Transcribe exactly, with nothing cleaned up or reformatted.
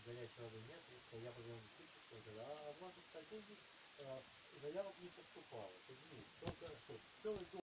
горячей воды нет, и что я позвонил в диспетчерскую, сказал, а можно стратегии, заявок не поступало. Только что, целый год